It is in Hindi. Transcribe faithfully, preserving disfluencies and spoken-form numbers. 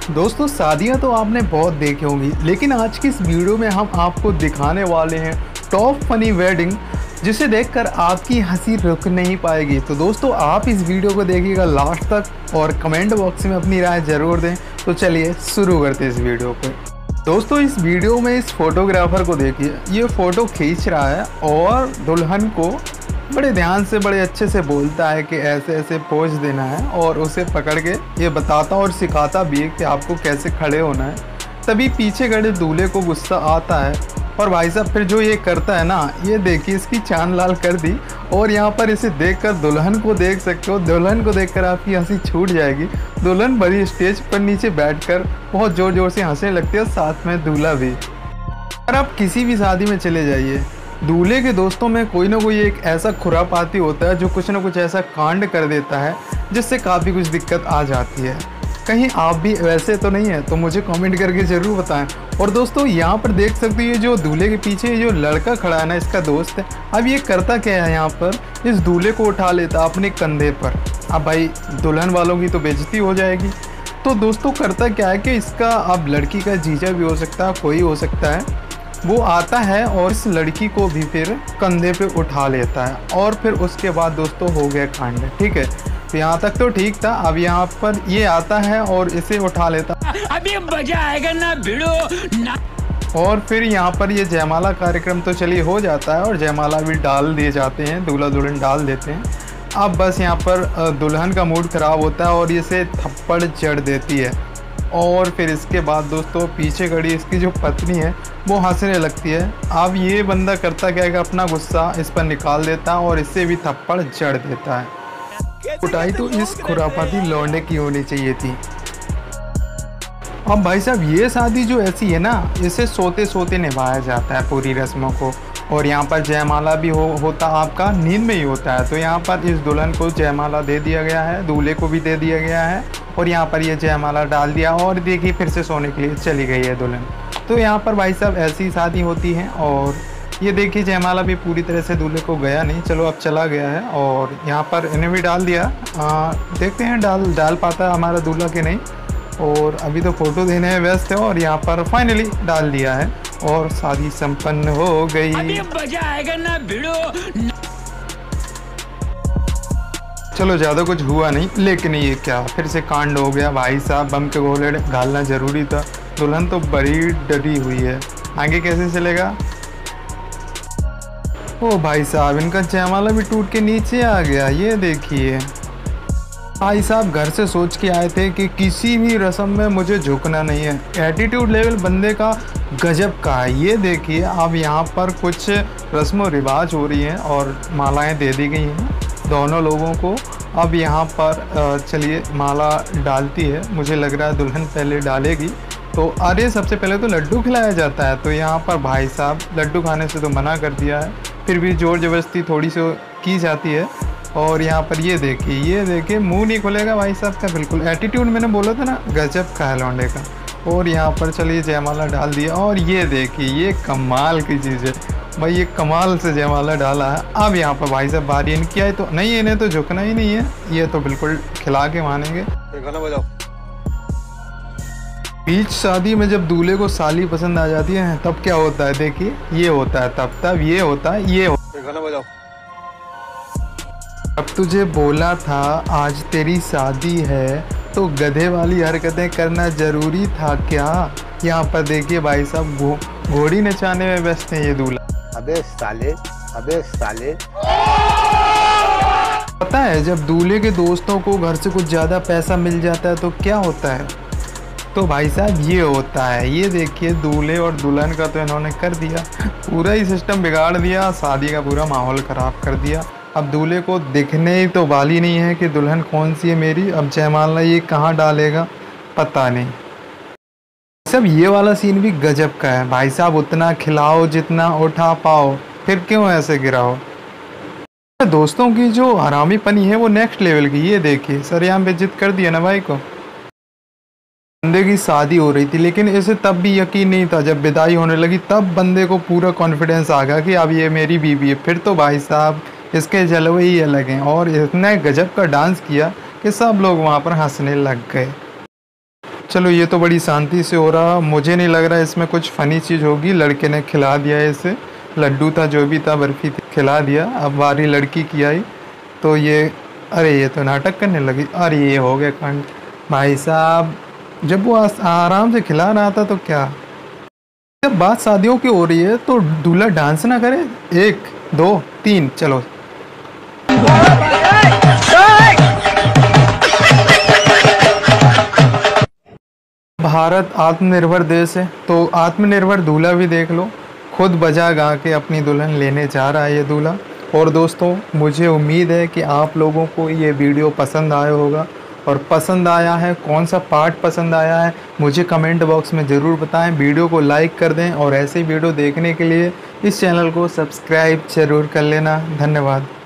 दोस्तों शादियां तो आपने बहुत देखी होंगी, लेकिन आज की इस वीडियो में हम आपको दिखाने वाले हैं टॉप फनी वेडिंग, जिसे देखकर आपकी हंसी रुक नहीं पाएगी। तो दोस्तों आप इस वीडियो को देखिएगा लास्ट तक और कमेंट बॉक्स में अपनी राय ज़रूर दें। तो चलिए शुरू करते हैं इस वीडियो को। दोस्तों इस वीडियो में इस फोटोग्राफर को देखिए, ये फ़ोटो खींच रहा है और दुल्हन को बड़े ध्यान से बड़े अच्छे से बोलता है कि ऐसे ऐसे पोज देना है, और उसे पकड़ के ये बताता और सिखाता भी है कि आपको कैसे खड़े होना है। तभी पीछे खड़े दूल्हे को गुस्सा आता है और भाई साहब फिर जो ये करता है ना, ये देखिए इसकी चांद लाल कर दी। और यहाँ पर इसे देखकर दुल्हन को देख सकते हो, दुल्हन को देखकर आपकी हंसी छूट जाएगी। दुल्हन बड़ी स्टेज पर नीचे बैठकर बहुत ज़ोर ज़ोर से हंसने लगती है, साथ में दूल्हा भी। और आप किसी भी शादी में चले जाइए, दूल्हे के दोस्तों में कोई ना कोई एक ऐसा खुरापाती होता है जो कुछ ना कुछ ऐसा कांड कर देता है जिससे काफ़ी कुछ दिक्कत आ जाती है। कहीं आप भी वैसे तो नहीं है? तो मुझे कमेंट करके ज़रूर बताएं। और दोस्तों यहाँ पर देख सकते हो, ये जो दूल्हे के पीछे जो लड़का खड़ा है ना, इसका दोस्त है। अब ये करता क्या है, यहाँ पर इस दूल्हे को उठा लेता अपने कंधे पर। अब भाई दुल्हन वालों की तो बेइज्जती हो जाएगी। तो दोस्तों करता क्या है कि इसका अब लड़की का जीजा भी हो सकता है, कोई हो सकता है, वो आता है और इस लड़की को भी फिर कंधे पे उठा लेता है। और फिर उसके बाद दोस्तों हो गया कांड। ठीक है, तो यहाँ तक तो ठीक था। अब यहाँ पर ये आता है और इसे उठा लेता, अभी मजा आएगा ना भिड़ो ना। और फिर यहाँ पर ये जयमाला कार्यक्रम तो चलिए हो जाता है और जयमाला भी डाल दिए जाते हैं, दूल्हा दुल्हन डाल देते हैं। अब बस यहाँ पर दुल्हन का मूड ख़राब होता है और इसे थप्पड़ जड़ देती है। और फिर इसके बाद दोस्तों पीछे खड़ी इसकी जो पत्नी है वो हंसने लगती है। अब ये बंदा करता क्या है कि अपना गुस्सा इस पर निकाल देता है और इससे भी थप्पड़ जड़ देता है। कुटाई तो इस खुरापाती लौंडे की होनी चाहिए थी। अब भाई साहब ये शादी जो ऐसी है ना, इसे सोते सोते निभाया जाता है पूरी रस्मों को। और यहाँ पर जयमाला भी हो होता आपका नींद में ही होता है। तो यहाँ पर इस दुल्हन को जयमाला दे दिया गया है, दूल्हे को भी दे दिया गया है, और यहाँ पर ये जयमाला डाल दिया और देखिए फिर से सोने के लिए चली गई है दुल्हन। तो यहाँ पर भाई साहब ऐसी शादी होती है। और ये देखिए जयमाला भी पूरी तरह से दूल्हे को गया नहीं, चलो अब चला गया है। और यहाँ पर इन्हें भी डाल दिया, आ, देखते हैं डाल डाल पाता है हमारा दूल्हा कि नहीं। और अभी तो फ़ोटो देने में व्यस्त है और यहाँ पर फाइनली डाल दिया है और शादी संपन्न हो गई। अभी मजा आएगा ना भिड़ो। चलो ज़्यादा कुछ हुआ नहीं, लेकिन ये क्या फिर से कांड हो गया भाई साहब। बम के गोले डालना ज़रूरी था। दुल्हन तो बड़ी डरी हुई है, आगे कैसे चलेगा। ओ भाई साहब इनका जयमाला भी टूट के नीचे आ गया। ये देखिए भाई साहब घर से सोच के आए थे कि किसी भी रस्म में मुझे झुकना नहीं है। एटीट्यूड लेवल बंदे का गजब का है। ये देखिए अब यहाँ पर कुछ रस्म व रिवाज हो रही हैं और मालाएं दे दी गई हैं दोनों लोगों को। अब यहाँ पर चलिए माला डालती है, मुझे लग रहा है दुल्हन पहले डालेगी। तो अरे सबसे पहले तो लड्डू खिलाया जाता है। तो यहाँ पर भाई साहब लड्डू खाने से तो मना कर दिया है, फिर भी ज़ोर ज़बरदस्ती थोड़ी सी की जाती है। और यहाँ पर ये देखिए ये देखिए मुंह नहीं खुलेगा भाई साहब का, बिल्कुल एटीट्यूड मैंने बोला था ना, गजब का है लौंडे का। और यहाँ पर चलिए जयमाला डाल दिया और ये देखिए ये कमाल की चीज़ है भाई, ये कमाल से जयमाला डाला है। अब यहाँ पर भाई साहब बारी इनकी आई तो नहीं, इन्हें तो झुकना ही नहीं है, ये तो बिल्कुल खिला के मानेंगे। गाना बजाओ। बीच शादी में जब दूल्हे को साली पसंद आ जाती है तब क्या होता है, देखिए ये होता है, तब तब ये होता है, ये होता है। गाना बजाओ। अब तुझे बोला था आज तेरी शादी है तो गधे वाली हरकतें करना ज़रूरी था क्या। यहाँ पर देखिए भाई साहब घो, घोड़ी नचाने में व्यस्त हैं ये दूल्हा। अबे साले, अबे साले। पता है जब दूल्हे के दोस्तों को घर से कुछ ज़्यादा पैसा मिल जाता है तो क्या होता है, तो भाई साहब ये होता है। ये देखिए दूल्हे और दुल्हन का तो इन्होंने कर दिया, पूरा ही सिस्टम बिगाड़ दिया, शादी का पूरा माहौल ख़राब कर दिया। अब दूल्हे को दिखने ही तो वाली नहीं है कि दुल्हन कौन सी है मेरी। अब जयमाला ये कहाँ डालेगा पता नहीं। सब ये वाला सीन भी गजब का है भाई साहब, उतना खिलाओ जितना उठा पाओ, फिर क्यों ऐसे गिराओ। दोस्तों की जो हरामीपनी है वो नेक्स्ट लेवल की। ये देखिए सरेआम बेइज्जत कर दिया ना भाई को। बंदे की शादी हो रही थी लेकिन इसे तब भी यकीन नहीं था, जब विदाई होने लगी तब बंदे को पूरा कॉन्फिडेंस आ गया कि अब ये मेरी बीवी है। फिर तो भाई साहब इसके जलवे ही अलग हैं और इतने गजब का डांस किया कि सब लोग वहाँ पर हंसने लग गए। चलो ये तो बड़ी शांति से हो रहा, मुझे नहीं लग रहा इसमें कुछ फ़नी चीज़ होगी। लड़के ने खिला दिया है इसे, लड्डू था जो भी था, बर्फ़ी थी, खिला दिया। अब बारी लड़की की आई तो ये, अरे ये तो नाटक करने लगी। अरे ये हो गया कांड भाई साहब, जब वो आराम से खिला रहा था तो क्या। जब बात शादियों की हो रही है तो दूल्हा डांस ना करे। एक दो तीन चलो। भारत आत्मनिर्भर देश है तो आत्मनिर्भर दूल्हा भी देख लो, खुद बजा गा के अपनी दुल्हन लेने जा रहा है ये दूल्हा। और दोस्तों मुझे उम्मीद है कि आप लोगों को ये वीडियो पसंद आया होगा, और पसंद आया है कौन सा पार्ट पसंद आया है मुझे कमेंट बॉक्स में ज़रूर बताएं। वीडियो को लाइक कर दें और ऐसे वीडियो देखने के लिए इस चैनल को सब्सक्राइब ज़रूर कर लेना। धन्यवाद।